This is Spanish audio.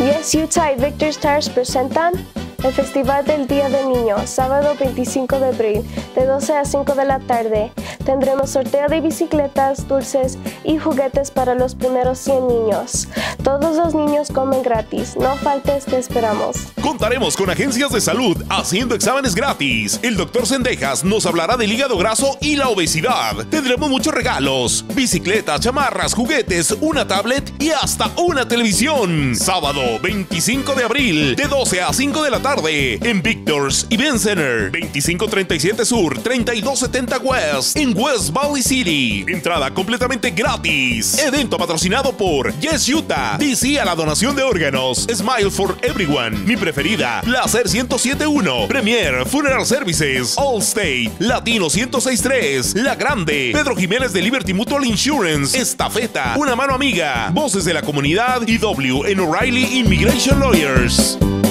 Yes Utah y Victor Stars presentan el Festival del Día del Niño, sábado 25 de abril, de 12 a 5 de la tarde. Tendremos sorteo de bicicletas, dulces y juguetes para los primeros 100 niños. Todos los niños comen gratis. No faltes, te esperamos. Contaremos con agencias de salud haciendo exámenes gratis. El Dr. Sendejas nos hablará del hígado graso y la obesidad. Tendremos muchos regalos: bicicletas, chamarras, juguetes, una tablet y hasta una televisión. Sábado 25 de abril, de 12 a 5 de la tarde, en Victor's Event Center, 2537 Sur, 3270 West, en West Valley City. Entrada completamente gratis. Evento patrocinado por Yes Utah, DC a la donación de órganos, Smile for Everyone, Mi Preferida, Placer 1071, Premier Funeral Services, Allstate, Latino 1063, La Grande, Pedro Jiménez de Liberty Mutual Insurance, Estafeta, Una Mano Amiga, Voces de la Comunidad y W en O'Reilly Immigration Lawyers.